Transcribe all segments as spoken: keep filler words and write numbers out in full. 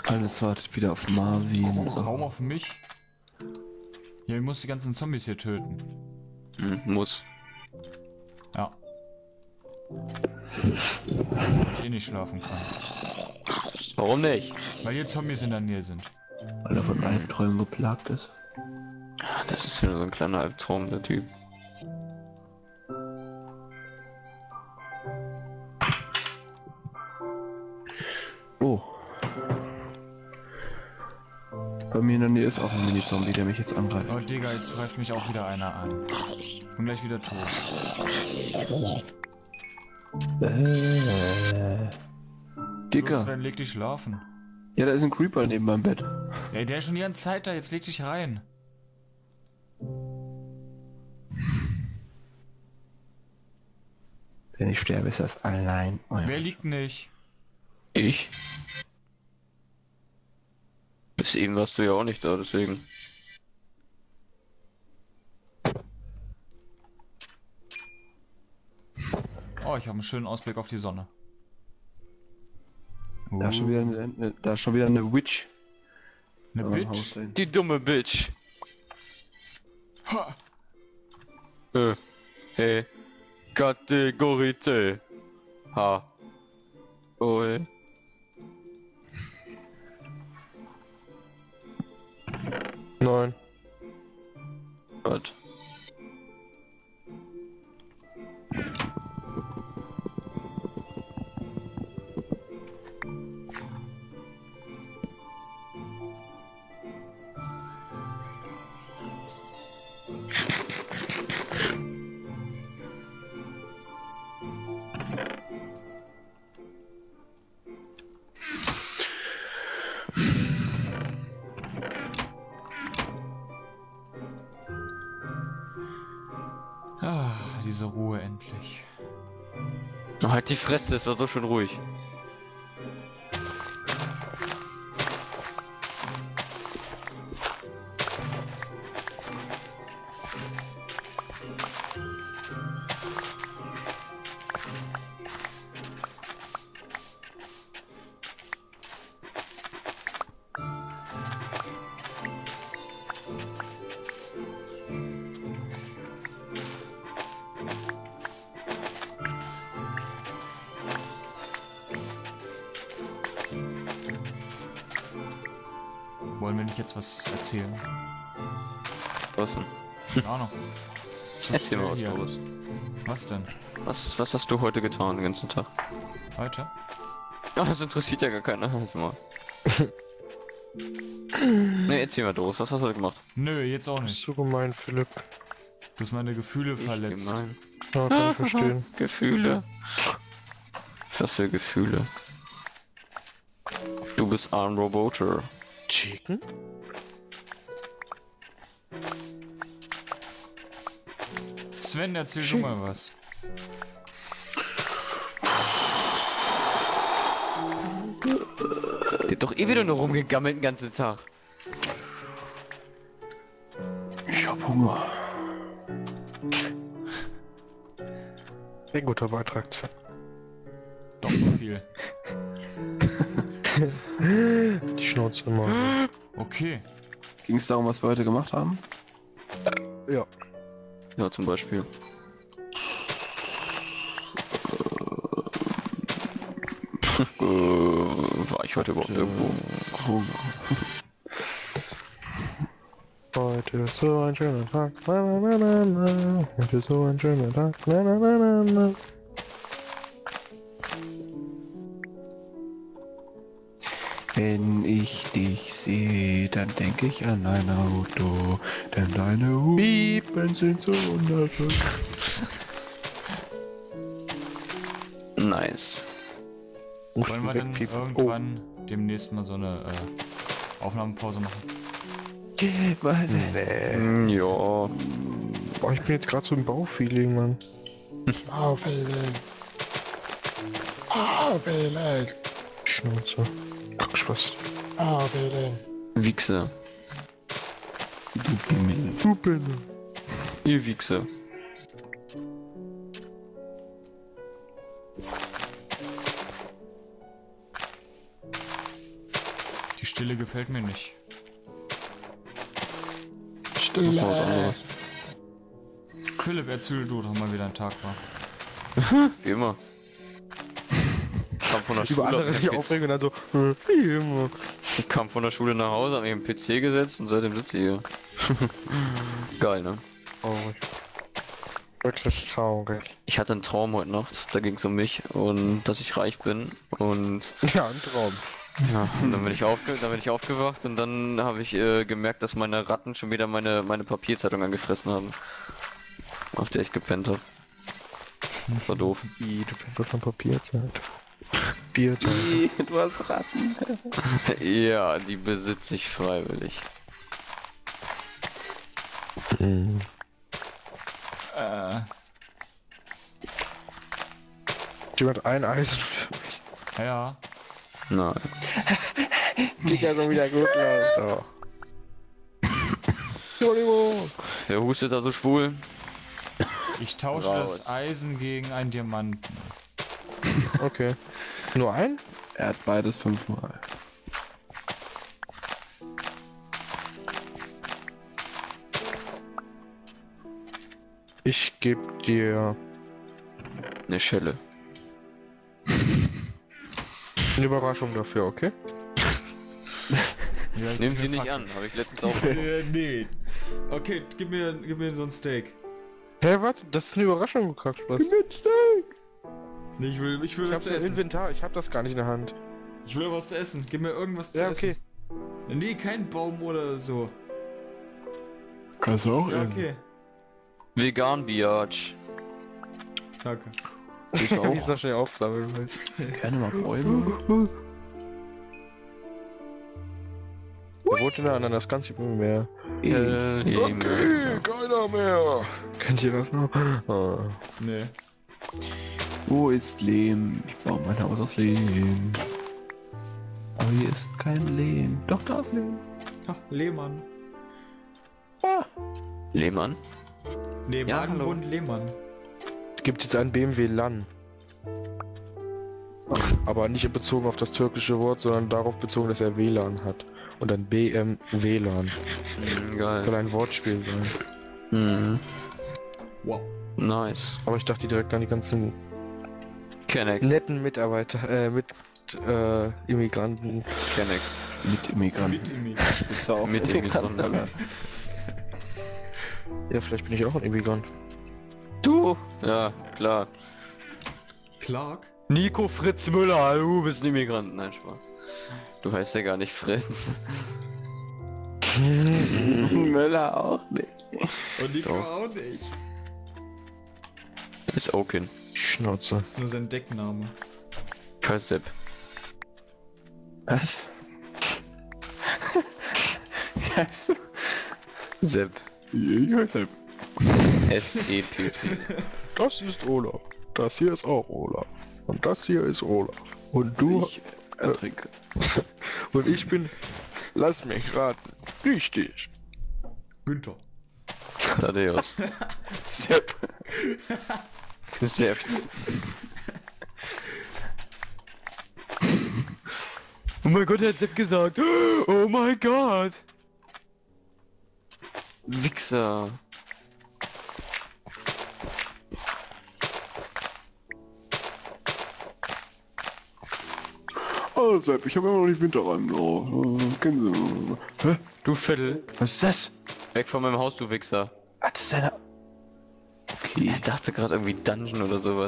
Alles wartet wieder auf Marvin. Warum auf mich? Ja, ich muss die ganzen Zombies hier töten. Hm, muss. Ja. Weil ich eh nicht schlafen kann. Warum nicht? Weil hier Zombies in der Nähe sind. Weil er von Albträumen geplagt ist. Das ist ja nur so ein kleiner Albtraum, der Typ. Oh. Bei mir in der Nähe ist auch ein Mini-Zombie, der mich jetzt angreift. Oh Digga, jetzt greift mich auch wieder einer an. Bin gleich wieder tot. Äh. Dicker. Los, Sven, leg dich schlafen. Ja, da ist ein Creeper neben meinem Bett. Ey, der ist schon die ganze Zeit da, jetzt leg dich rein. Wenn ich sterbe, ist das allein. Oh ja. Wer liegt nicht? Ich? Bis eben warst du ja auch nicht da, deswegen. Oh, ich habe einen schönen Ausblick auf die Sonne. Da ist schon wieder eine, eine, da ist schon wieder eine Witch. Eine am Bitch? Haus da hinten. Die dumme Bitch. Ha! Äh. Hey. Kategorie. Ha. Oi. Nein. Gott. Ah, diese Ruhe endlich. Oh, halt die Fresse, es war so schön ruhig. Wollen wir nicht jetzt was erzählen? Was denn? Keine Ahnung. Zu Erzähl mal schnell was, hier. los. Was denn? Was, was hast du heute getan den ganzen Tag? Heute? Ach, das interessiert ja gar keiner. Halt mal. Ne, erzähl mal, Doris, was hast du heute gemacht? Nö, jetzt auch Bist nicht. du gemein, Philipp? Du hast meine Gefühle Ich verletzt. gemein. Ja, kann ich verstehen. Gefühle. Was für Gefühle? Du bist ein Roboter. Chicken? Sven, erzähl du mal was. Der hat doch eh wieder nur rumgegammelt den ganzen Tag. Ich hab Hunger. Sehr guter Beitrag. Doch so viel. Die Schnauze immer. Okay. Ging es darum, was wir heute gemacht haben? Ja. Ja, zum Beispiel. äh, war ich heute überhaupt irgendwo? Heute ist so ein schöner Tag. Na, na, na, na, na. Heute ist so ein schöner Tag. Na, na, na, na, na. Wenn ich dich sehe, dann denke ich an ein Auto, denn deine Hupen sind so wunderschön. Nice. Musst Wollen du wir denn wegpiepen. irgendwann demnächst mal so eine äh, Aufnahmepause machen? Was? Nee. Mm, ja. Boah, ich bin jetzt gerade so im Baufeeling, Mann. Aufwählen. Aufwählen. Schnauze. Kackschwast. Aufwählen. Wichse. Du Pimmel. Hupen. Ihr Wichse. Die Stille gefällt mir nicht. Das war was anderes. Philipp, erzähl du doch mal, wie dein Tag war. Wie immer. Kam von der Über Schule, andere hab sich mich am aufregen und dann so, hm, wie immer. P C kam von der Schule nach Hause, hab mich am P C gesetzt und seitdem sitze ich hier. Geil, ne? Traurig. Wirklich traurig. Ich hatte einen Traum heute Nacht, da ging es um mich und dass ich reich bin und Ja, ein Traum. ja, und dann bin ich aufge dann bin ich aufgewacht und dann habe ich äh, gemerkt, dass meine Ratten schon wieder meine meine Papierzeitung angefressen haben, auf der ich gepennt habe. War doof. Wie, du bist auf einem Papierzeit. Papierzeit. Du hast Ratten. Ja, die besitze ich freiwillig. Mhm. Äh, Jemand ein Eisen für mich. ja. Nein. Geht ja schon wieder gut los. So. Entschuldigung. Wer hustet da so schwul? Ich tausche Raus. das Eisen gegen einen Diamanten. Okay. Nur ein? Er hat beides fünfmal. Ich geb dir Eine Schelle. eine Überraschung dafür, okay? Ja, Nehmen gib Sie mir nicht Fuck- an, habe ich letztens auch. Äh, nee. Okay, gib mir, gib mir so ein Steak. Hä, warte, das ist eine Überraschung, du Kackspaß. Nee, ich will, ich will Ich was hab's zu im essen. Inventar, ich hab das gar nicht in der Hand. Ich will was zu essen. Gib mir irgendwas zu Ja, essen. okay. Nee, kein Baum oder so. Kannst du auch Ja, essen. okay. Vegan Biatch. Danke. Ich Wie ich auch. das schnell aufsammeln will. Gerne mal Bäume. Wer wohnt denn da an das ganze Meer? Äh, Okay, keiner mehr. Kennt ihr das noch? Ah. Nee. Wo ist Lehm? Ich baue mein Haus aus Lehm. Aber hier ist kein Lehm. Doch, da ist Lehm. Ach, Lehmann. Ah. Lehmann? Nee, Ja, hallo. Baden-Bund Lehmann. Es gibt jetzt einen B M W LAN. Aber nicht bezogen auf das türkische Wort, sondern darauf bezogen, dass er W LAN hat. Und ein B M W LAN. Mhm, geil. Soll ein Wortspiel sein. Mhm. Wow. Nice. Aber ich dachte direkt an die ganzen Kennex. netten Mitarbeiter, äh, mit, äh, Immigranten. Kennex. Mit Immigranten. Mit ihm. Bist du auch Mit Immigranten, Immigranten. Alter? Ja, vielleicht bin ich auch ein Immigrant. Du? Ja, klar. Clark? Nico Fritz Müller, du bist ein Immigrant. Nein, Spaß. Du heißt ja gar nicht Fritz. Müller auch nicht. Und Nico Doch. auch nicht. Ist Oaken. Schnauze. Das ist nur sein Deckname. Ich heiße Sepp. Was? Wie heißt du? Sepp. Ich heiße S E P P. Das ist Olaf. Das hier ist auch Olaf. Und das hier ist Olaf. Und du... Ich ertrinke. Und ich bin... Lass mich raten. Richtig. Günther. Thaddeus. Sepp. Sepp. Oh mein Gott, er hat Sepp gesagt. Oh mein Gott. Wichser. Oh, Sepp, ich habe immer noch die Winterreifen drauf. Äh, Kennen Sie. Hä? Du Viertel. Was ist das? Weg von meinem Haus, du Wichser. Ah, das ist eine... Okay. Ich dachte gerade irgendwie Dungeon oder sowas.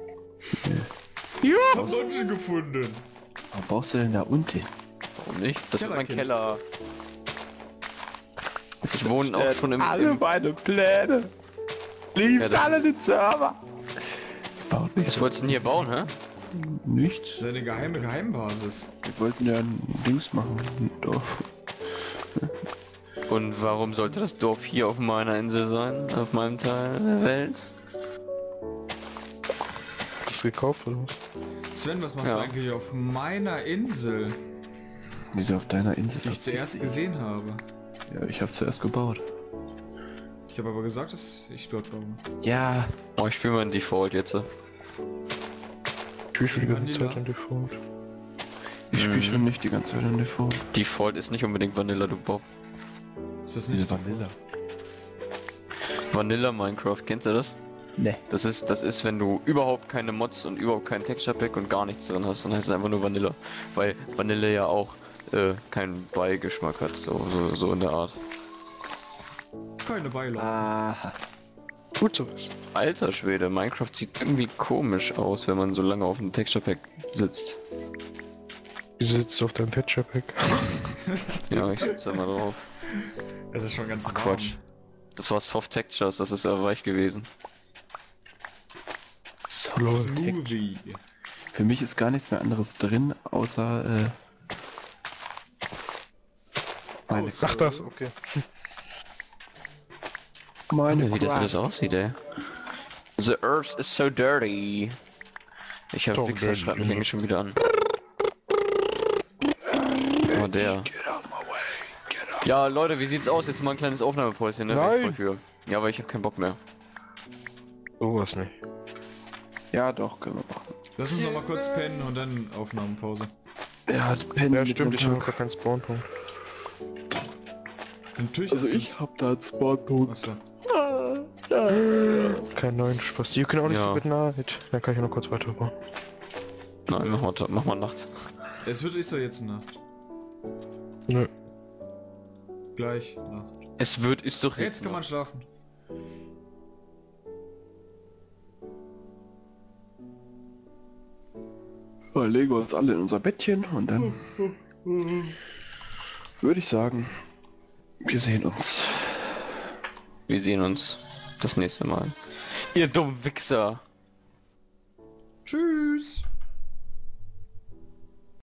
Hab Dungeon gefunden. Was brauchst du denn da unten? Warum nicht? Das ist mein Kellerkind. Keller. Ich wohne auch schon im... Alle im meine Pläne. Liebt Ja, dann- alle den Server. Baut nicht was so. wolltest du denn hier bauen, hä? Nichts. Seine geheime Geheimbasis. Wir wollten ja ein Dings machen. Ein Dorf. Und warum sollte das Dorf hier auf meiner Insel sein? Auf meinem Teil der Welt? Hast du gekauft oder was? Sven, was machst Ja. du eigentlich auf meiner Insel, Wieso auf deiner Insel? die ich zuerst gesehen habe? Ja, ich habe zuerst gebaut. Ich habe aber gesagt, dass ich dort baue. Ja. Oh, ich spiele meinen Default jetzt. Ich spiele schon die ganze Vanilla. Zeit an Default. Ich spiele Mhm. schon nicht die ganze Zeit in Default. Default ist nicht unbedingt Vanilla, du Bob. Ist das Diese nicht Vanilla. Vanilla Minecraft, kennt ihr das? Ne. Das ist, das ist, wenn du überhaupt keine Mods und überhaupt kein Texture Pack und gar nichts drin hast, dann heißt es einfach nur Vanilla. Weil Vanilla ja auch äh, keinen Beigeschmack hat, so, so, so in der Art. keine Beilage? Aha. Gut zu wissen. Alter Schwede, Minecraft sieht irgendwie komisch aus, wenn man so lange auf dem Texture Pack sitzt. Du sitzt auf deinem Texture Pack. Ja, ich sitze da mal drauf. Es ist schon ganz Ach warm. Quatsch. Das war Soft Textures, das ist ja weich gewesen. So, Smoothie. für mich ist gar nichts mehr anderes drin, außer äh, meine, Außer- Ach das, okay. meine Wie das Craft. alles aussieht, ey. The earth is so dirty. Ich hab So Wichser, dirty. schreibt mich eigentlich schon wieder an. Oh, der. Get out my way. Get out. Ja, Leute, wie sieht's aus? Jetzt mal ein kleines Aufnahmepäuschen, ne? Bin ich Nein. voll für. Ja, aber ich hab keinen Bock mehr. Sowas nicht. Ja, doch, können wir machen. Lass uns noch mal kurz pennen und dann Aufnahmepause. Ja, pennen Ja, mit stimmt, dem ich habe Tag. gar keinen Spawnpunkt. Natürlich Also hast ich hab da einen Spawnpunkt. Achso. Keinen neuen Spaß. You can only Ja. sleep at night. Dann kann ich noch kurz weiterbauen. Nein, mach mal, mach mal Nacht. Es wird ist doch jetzt Nacht. Nö. Gleich Nacht. Es wird, ist doch Jetzt kann man schlafen. Dann legen wir uns alle in unser Bettchen und dann würde ich sagen, wir sehen uns. Wir sehen uns das nächste Mal. Ihr dummen Wichser. Tschüss.